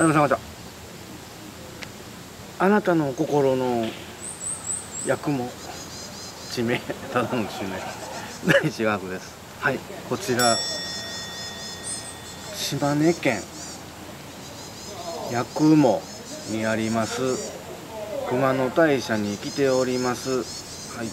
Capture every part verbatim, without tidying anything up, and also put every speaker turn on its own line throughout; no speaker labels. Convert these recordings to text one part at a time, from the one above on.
あのさんこんにちは。あなたの心の役も地名ただの地名大地学です。はい、こちら島根県八雲にあります熊野大社に来ております。はい、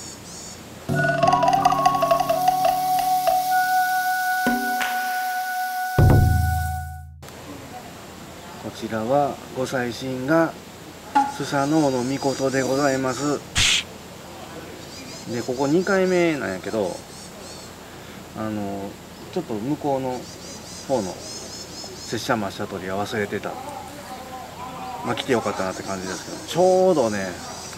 こちらはご祭神がスサノオノミコトでございます。でここにかいめなんやけど、あのちょっと向こうの方の拙者抹茶取りは忘れてた。まあ来てよかったなって感じですけど、ちょうどね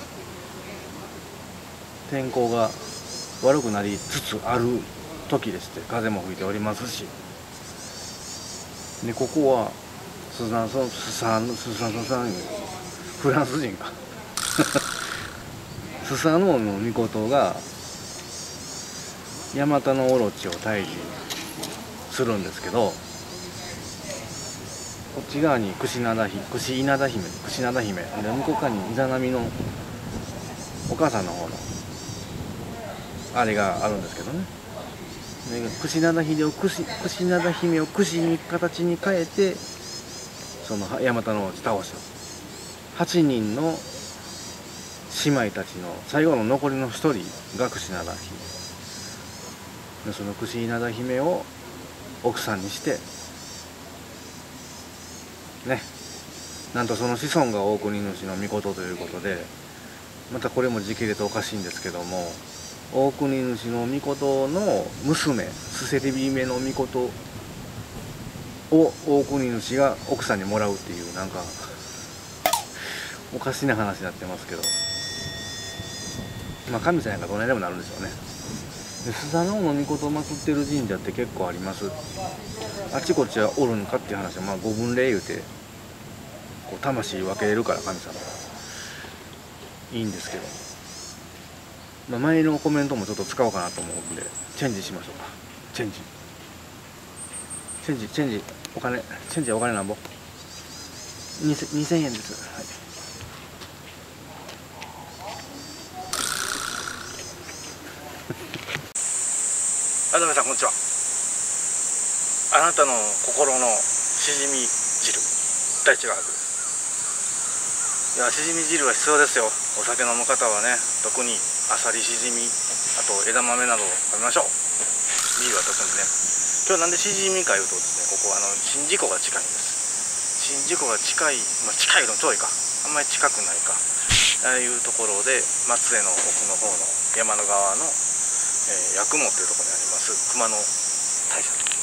天候が悪くなりつつある時でして、風も吹いておりますし、でここはスサソスサスサノさんフランス人かスサノオノミコトがヤマタノオロチを退治するんですけど、こっち側に櫛灘ひ櫛稲田姫櫛灘姫で、向こう側にイザナミのお母さんの方のあれがあるんですけどね。で櫛灘姫を櫛櫛灘姫を櫛に形に変えて、そのヤマタノオロチ倒したはちにんの姉妹たちの最後の残りのひとりが櫛灘姫で、その櫛稲田姫を奥さんにしてね、なんとその子孫が大国主の御事ということで、またこれも時系列おかしいんですけども、大国主の御事の娘スセリビメの御事を大国主が奥さんにもらうっていう、なんかおかしな話になってますけど、まあ神さんやからどないでもなるんでしょうね。でスサノオノミコトを祀ってる神社って結構あります。あちこちはおるんかっていう話は、まあ五分霊言うてこう魂分けれるから神様いいんですけど、まあ、前のコメントもちょっと使おうかなと思うんでチェンジしましょうか。チェンジチェンジチェンジお金チェンジお金なんぼにせんえんです。はい、あ、どうもさんこんにちは。あなたの心のしじみ汁大地学です。いや、しじみ汁は必要ですよ。お酒飲む方はね、特にあさり、しじみ、あと枝豆などを食べましょう。ビールは特にね。今日なんでしじみかいうとですね、ここはあの宍道湖が近いんです。宍道湖が近い、まあ、近いのちょいか、あんまり近くないか、ああいうところで松江の奥の方の山の側の、えー、八雲っていうところにあります熊野大社と。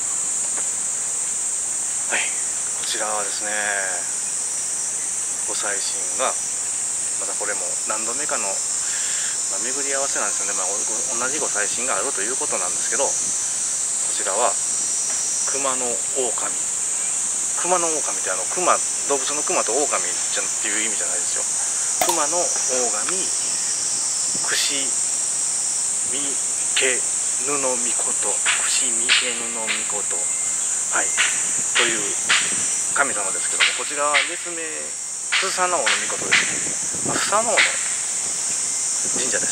はい、こちらはですね、ご祭神がまたこれも何度目かの、まあ、巡り合わせなんですよね。まあ、同じご祭神があるということなんですけど、こちらは熊野狼。熊野狼ってあの熊、動物の熊と狼じゃっていう意味じゃないですよ。熊野狼櫛見毛布みこと櫛見毛布みこと、はい、という神様ですけども、こちらは別名スサノオノミコトですね。まあ、スサノオノ神社です。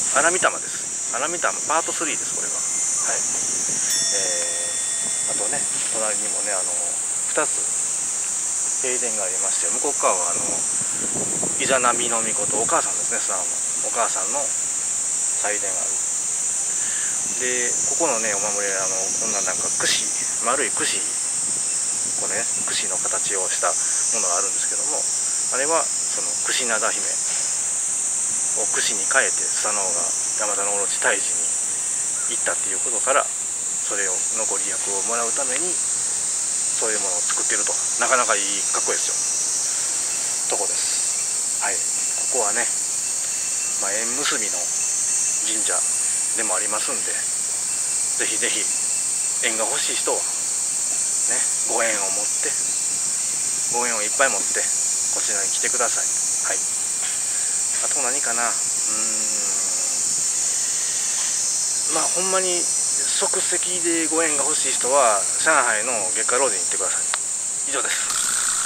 荒御霊です。荒御霊パートスリーです、これは。はい。えー、あとね、隣にもね、あのふたつ正殿がありまして、向こう側はあのイザナミノミコト、お母さんですね、スサノオノお母さんの祭殿がある。で、ここのね、お守りはあのこんななんか櫛、丸い櫛、これね、櫛の形をしたものがあるんですけども、あれはその櫛灘姫を櫛に変えてスサノオがヤマタノオロチ退治に行ったっていうことから、それを残り役をもらうためにそういうものを作ってると。なかなかいいかっこいいですよとこです。はい、ここはね、まあ、縁結びの神社でもありますんで、ぜひぜひ縁が欲しい人はね、ご縁を持ってご縁をいっぱい持ってこちらに来てください。はい。あと何かな、うーん、まあほんまに即席でご縁が欲しい人は上海の月下老人に行ってください。 以上です。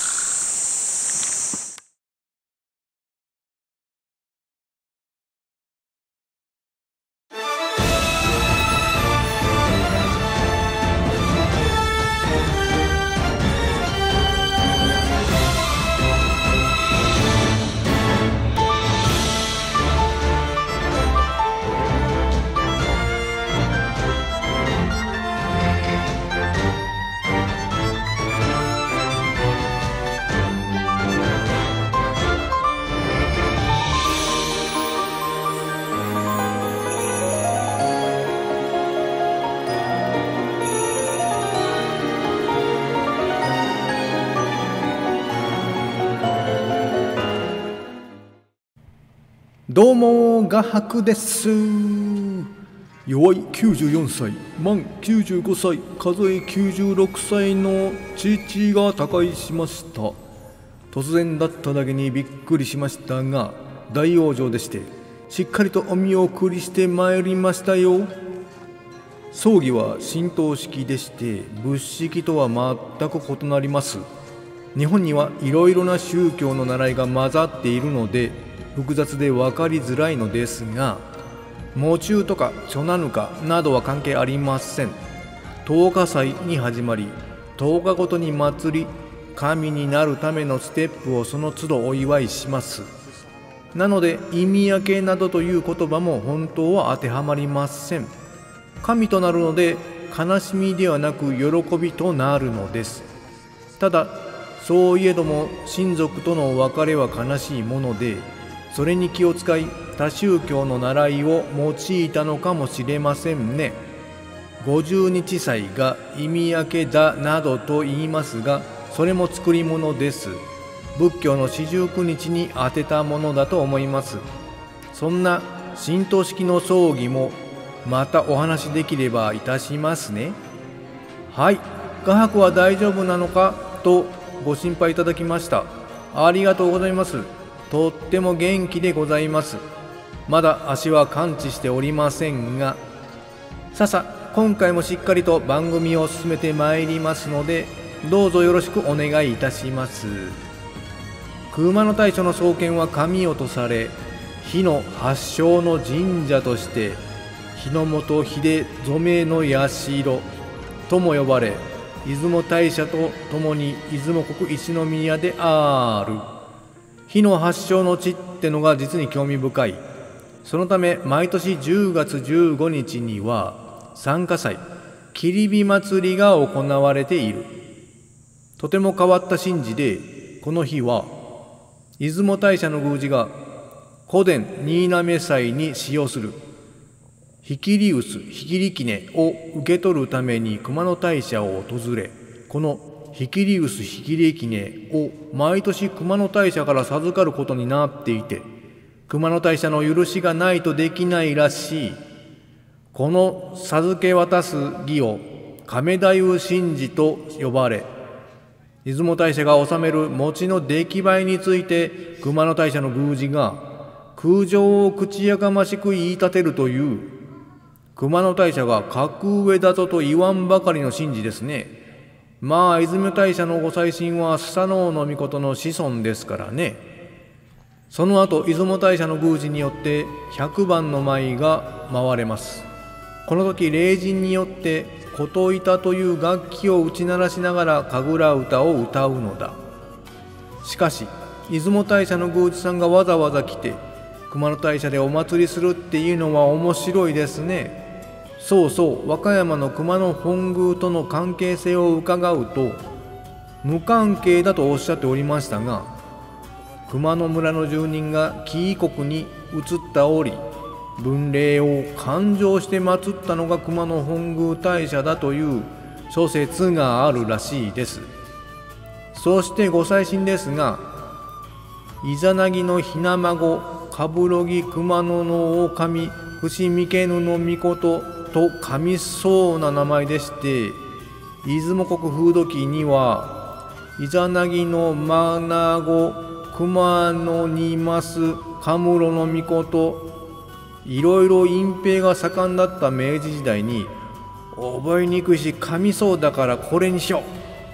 どうも画伯です。弱いきゅうじゅうよんさい、満きゅうじゅうごさい、数えきゅうじゅうろくさいの父が他界しました。突然だっただけにびっくりしましたが、大往生でしてしっかりとお見送りしてまいりましたよ。葬儀は神道式でして仏式とは全く異なります。日本にはいろいろな宗教の習いが混ざっているので複雑で分かりづらいのですが、喪中とか初七日などは関係ありません。十日祭に始まり、十日ごとに祭り神になるためのステップをその都度お祝いします。なので意味明けなどという言葉も本当は当てはまりません。神となるので悲しみではなく喜びとなるのです。ただそういえども親族との別れは悲しいもので、それに気を使い他宗教の習いを用いたのかもしれませんね。五十日祭が意味明けだなどと言いますが、それも作り物です。仏教の四十九日に当てたものだと思います。そんな神道式の葬儀もまたお話しできればいたしますね。はい、画伯は大丈夫なのかとご心配いただきました。ありがとうございます。とっても元気でございます。まだ足は完治しておりませんが、ささ今回もしっかりと番組を進めてまいりますので、どうぞよろしくお願いいたします。熊野大社の創建は神代とされ、火の発祥の神社として日の本秀染の社とも呼ばれ、出雲大社とともに出雲国一宮である。火の発祥の地ってのが実に興味深い。そのため毎年じゅうがつじゅうごにちには参加祭切火祭りが行われている。とても変わった神事で、この日は出雲大社の宮司が古殿新滑祭に使用するひきりうすひきりきねを受け取るために熊野大社を訪れ、このひきりうすひきりきねを毎年熊野大社から授かることになっていて、熊野大社の許しがないとできないらしい。この授け渡す儀を亀太夫神事と呼ばれ、出雲大社が納める餅の出来栄えについて熊野大社の宮司が空情を口やかましく言い立てるという、熊野大社が格上だぞと言わんばかりの神事ですね。まあ出雲大社のご祭神はスサノオノミコトの子孫ですからね。その後出雲大社の宮司によってひゃくばんの舞が舞われます。この時霊人によって琴板という楽器を打ち鳴らしながら神楽歌を歌うのだ。しかし出雲大社の宮司さんがわざわざ来て熊野大社でお祭りするっていうのは面白いですね。そうそう、和歌山の熊野本宮との関係性を伺うと無関係だとおっしゃっておりましたが、熊野村の住人が紀伊国に移った折、分霊を勘定して祀ったのが熊野本宮大社だという諸説があるらしいです。そしてご祭神ですが、イザナギのひな孫冠木熊野の狼伏見家ぬの御事と神そうな名前でして、出雲国風土記にはイザナギのマナゴ熊野にいますカムロの御事、いろいろ隠蔽が盛んだった明治時代に、覚えにくいし神そうだからこれにしよう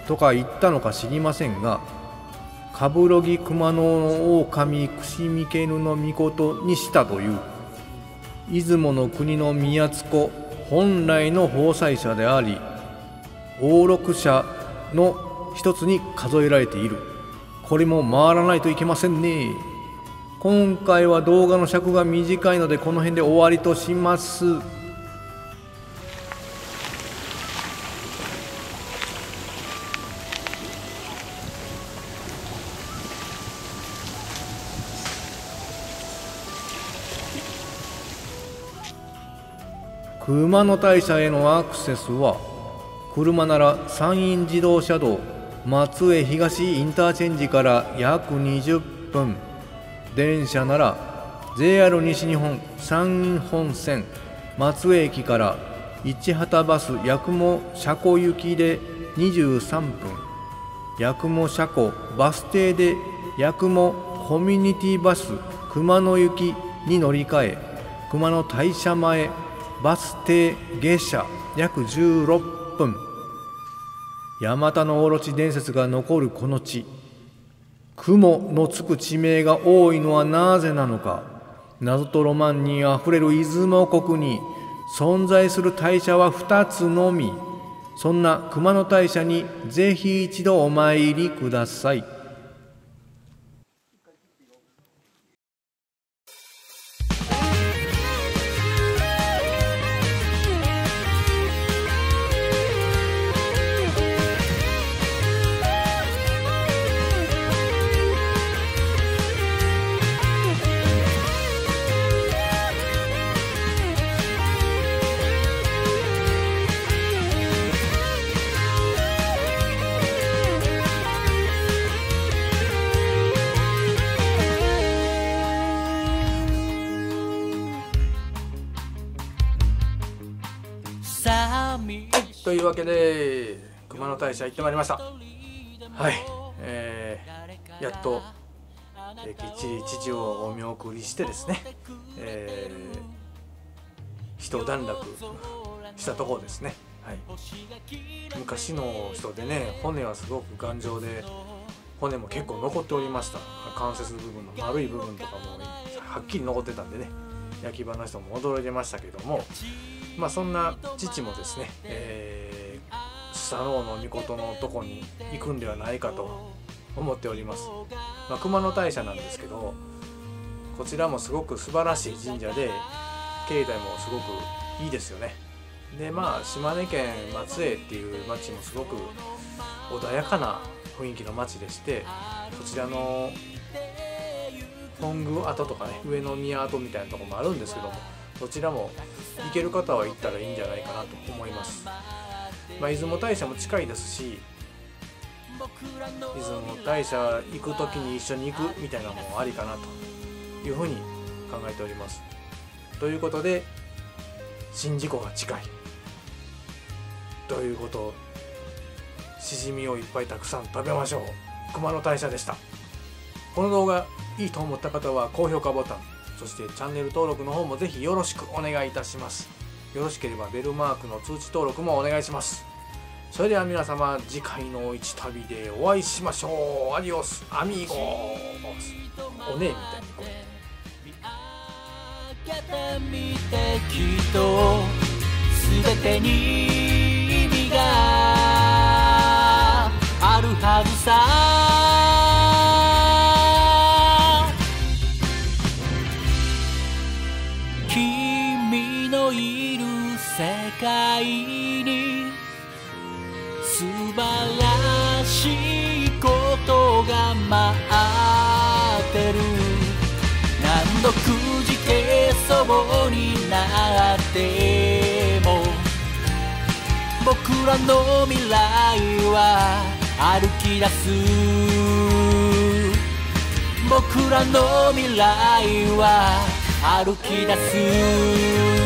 とか言ったのか知りませんが、冠木熊野狼櫛三毛布命にしたという出雲の国の宮津子本来の奉祭者であり、王六者の一つに数えられている。これも回らないといけませんね。今回は動画の尺が短いのでこの辺で終わりとします。熊野大社へのアクセスは、車なら山陰自動車道松江東インターチェンジから約にじゅっぷん、電車なら ジェイアール 西日本山陰本線松江駅から市畑バス八雲車庫行きでにじゅうさんぷん、八雲車庫バス停で八雲コミュニティバス熊野行きに乗り換え、熊野大社前バス停下車約じゅうろっぷん。ヤマタノオロチ伝説が残るこの地、雲のつく地名が多いのはなぜなのか。謎とロマンにあふれる出雲国に存在する大社はふたつのみ。そんな熊野大社にぜひ一度お参りください。というわけで熊野大社行ってまいりました。はい、えー、やっと、えー、きっちり父をお見送りしてですね、えー、一段落したところですね。はい、昔の人でね、骨はすごく頑丈で、骨も結構残っておりました。関節部分の丸い部分とかもはっきり残ってたんでね、焼き場の人も驚いてましたけども、まあそんな父もですね、えー、スサノオノミコトのとこに行くんではないかと思っております。まあ、熊野大社なんですけど、こちらもすごく素晴らしい神社で、境内もすごくいいですよね。でまあ島根県松江っていう町もすごく穏やかな雰囲気の町でして、こちらの本宮跡とかね、上宮跡みたいなところもあるんですけども、どちらも行ける方は行ったらいいんじゃないかなと思います。まあ、出雲大社も近いですし、出雲大社行く時に一緒に行くみたいなのもありかなというふうに考えております。ということで宍道湖が近いということ、しじみをいっぱいたくさん食べましょう。熊野大社でした。この動画いいと思った方は高評価ボタン、そしてチャンネル登録の方もぜひよろしくお願いいたします。よろしければベルマークの通知登録もお願いします。それでは皆様、次回の一旅でお会いしましょう。アディオスアミーゴス。おねえみたいにこう開けてみて、きっと全てに意味があるはずさ。君のいる世界に素晴らしいことが待ってる。何度くじけそうになっても、僕らの未来は歩き出す。僕らの未来は歩き出す。